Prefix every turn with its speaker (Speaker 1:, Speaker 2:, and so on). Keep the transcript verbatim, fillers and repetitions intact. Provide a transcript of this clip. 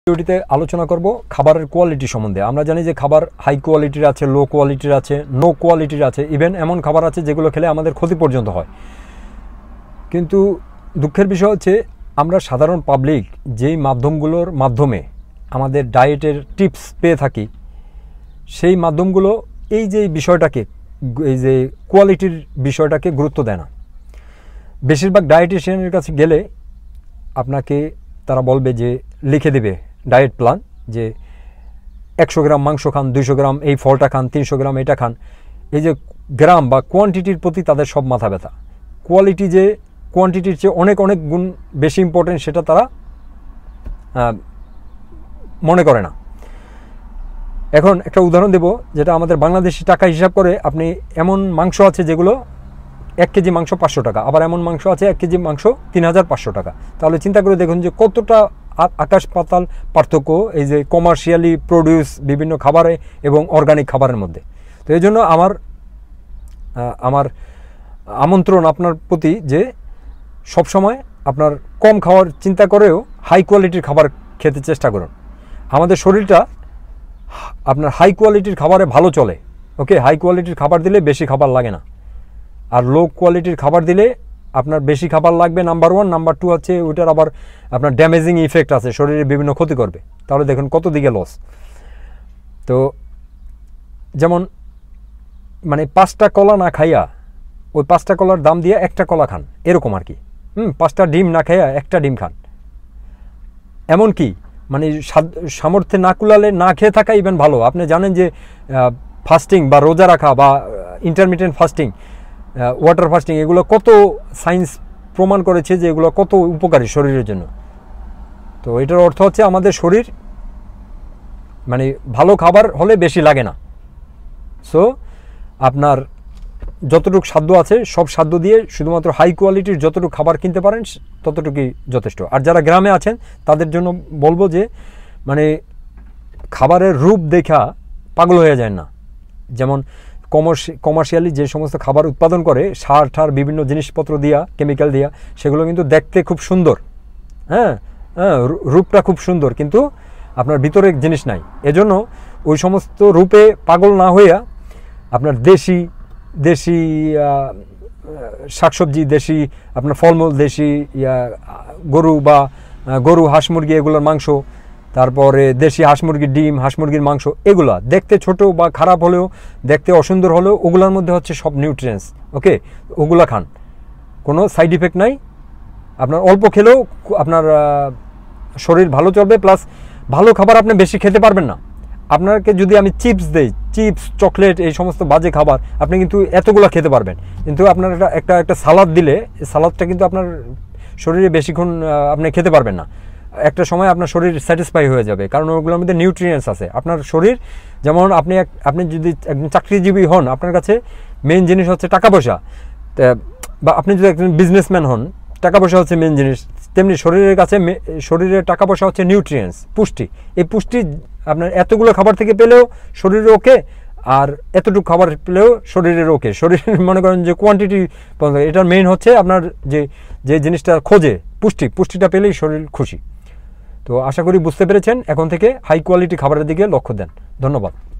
Speaker 1: ভিডিওটিতে আলোচনা করব খাবারের কোয়ালিটি সম্বন্ধে। আমরা জানি যে খাবার হাই কোয়ালিটির আছে, লো কোয়ালিটির আছে, নো কোয়ালিটির আছে, ইভেন এমন খাবার আছে যেগুলো খেলে আমাদের ক্ষতি পর্যন্ত হয়। কিন্তু দুঃখের বিষয় হচ্ছে আমরা সাধারণ পাবলিক যেই মাধ্যমগুলোর মাধ্যমে আমাদের ডায়েটের টিপস পেয়ে থাকি, সেই মাধ্যমগুলো এই যে বিষয়টাকে, এই যে কোয়ালিটির বিষয়টাকে গুরুত্ব দেয় না। বেশিরভাগ ডায়েটিশিয়ানের কাছে গেলে আপনাকে তারা বলবে যে লিখে দেবে ডায়েট প্ল্যান, যে একশো গ্রাম মাংস খান, দুইশো গ্রাম এই ফলটা খান, তিনশো গ্রাম এটা খান। এই যে গ্রাম বা কোয়ান্টিটির প্রতি তাদের সব মাথা ব্যথা। কোয়ালিটি যে কোয়ান্টিটির চেয়ে অনেক অনেক গুণ বেশি ইম্পর্টেন্ট সেটা তারা মনে করে না। এখন একটা উদাহরণ দেব, যেটা আমাদের বাংলাদেশি টাকা হিসাব করে আপনি এমন মাংস আছে যেগুলো এক কেজি মাংস পাঁচশো টাকা, আবার এমন মাংস আছে এক কেজি মাংস তিন হাজার পাঁচশো টাকা। তাহলে চিন্তা করে দেখুন যে কতটা আকাশ পাতাল পার্থক্য এই যে কমার্শিয়ালি প্রডিউস বিভিন্ন খাবারে এবং অর্গানিক খাবারের মধ্যে। তো এই জন্য আমার আমার আমন্ত্রণ আপনার প্রতি যে সবসময় আপনার কম খাওয়ার চিন্তা করেও হাই কোয়ালিটির খাবার খেতে চেষ্টা করুন। আমাদের শরীরটা আপনার হাই কোয়ালিটির খাবারে ভালো চলে। ওকে, হাই কোয়ালিটির খাবার দিলে বেশি খাবার লাগে না, আর লো কোয়ালিটির খাবার দিলে আপনার বেশি খাবার লাগবে, নাম্বার ওয়ান। নাম্বার টু হচ্ছে ওইটার আবার আপনার ড্যামেজিং ইফেক্ট আছে, শরীরে বিভিন্ন ক্ষতি করবে। তাহলে দেখুন কত দিকে লস। তো যেমন মানে পাঁচটা কলা না খাইয়া ওই পাঁচটা কলার দাম দিয়ে একটা কলা খান, এরকম আর কি। হুম পাঁচটা ডিম না খাইয়া একটা ডিম খান। এমন কি মানে সামর্থ্যে না কুলালে না খেয়ে থাকা ইভেন ভালো। আপনি জানেন যে ফাস্টিং বা রোজা রাখা বা ইন্টারমিটেন্ট ফাস্টিং, ওয়াটার ফাস্টিং, এগুলো কত সায়েন্স প্রমাণ করেছে যে এগুলো কত উপকারী শরীরের জন্য। তো এটার অর্থ হচ্ছে আমাদের শরীর মানে ভালো খাবার হলে বেশি লাগে না। সো আপনার যতটুকু সাধ্য আছে সব সাধ্য দিয়ে শুধুমাত্র হাই কোয়ালিটির যতটুকু খাবার কিনতে পারেন ততটুকুই যথেষ্ট। আর যারা গ্রামে আছেন তাদের জন্য বলবো যে মানে খাবারের রূপ দেখা পাগল হয়ে যায় না। যেমন কমার্শিয়ালি যে সমস্ত খাবার উৎপাদন করে সার ঠার বিভিন্ন জিনিসপত্র দিয়া, কেমিক্যাল দিয়া, সেগুলো কিন্তু দেখতে খুব সুন্দর, হ্যাঁ হ্যাঁ রূপটা খুব সুন্দর, কিন্তু আপনার ভিতরে জিনিস নাই। এজন্য ওই সমস্ত রূপে পাগল না হইয়া আপনার দেশি দেশি শাকসবজি, দেশি আপনার ফলমূল, দেশি গরু বা গরু হাঁস মুরগি এগুলোর মাংস, তারপরে দেশি হাঁস মুরগির ডিম, হাঁস মুরগির মাংস, এগুলা দেখতে ছোট বা খারাপ হলেও, দেখতে অসুন্দর হলেও ওগুলোর মধ্যে হচ্ছে সব নিউট্রিয়েন্টস। ওকে, ওগুলা খান, কোনো সাইড ইফেক্ট নাই। আপনার অল্প খেলেও আপনার শরীর ভালো চলবে, প্লাস ভালো খাবার আপনি বেশি খেতে পারবেন না। আপনাকে যদি আমি চিপস দেই, চিপস, চকলেট, এই সমস্ত বাজে খাবার আপনি কিন্তু এতগুলো খেতে পারবেন, কিন্তু আপনার একটা একটা একটা সালাদ দিলে সালাদটা কিন্তু আপনার শরীরে বেশিক্ষণ আপনি খেতে পারবেন না। একটা সময় আপনার শরীর স্যাটিসফাই হয়ে যাবে, কারণ ওগুলোর মধ্যে নিউট্রিয়েন্টস আছে। আপনার শরীর যেমন আপনি আপনি যদি একজন চাকরিজীবী হন, আপনার কাছে মেইন জিনিস হচ্ছে টাকা পয়সা, বা আপনি যদি একজন বিজনেসম্যান হন, টাকা পয়সা হচ্ছে মেইন জিনিস, তেমনি শরীরের কাছে শরীরের টাকা পয়সা হচ্ছে নিউট্রিয়েন্টস, পুষ্টি। এই পুষ্টি আপনার এতগুলো খাবার থেকে পেলেও শরীরের ওকে, আর এতটুকু খাবার পেলেও শরীরের ওকে। শরীরের মনে করেন যে কোয়ান্টিটি, এটার মেইন হচ্ছে আপনার যে যে জিনিসটা খোঁজে পুষ্টি, পুষ্টিটা পেলেই শরীর খুশি। তো আশা করি বুঝতে পেরেছেন। এখন থেকে হাই কোয়ালিটি খাবারের দিকে লক্ষ্য দেন। ধন্যবাদ।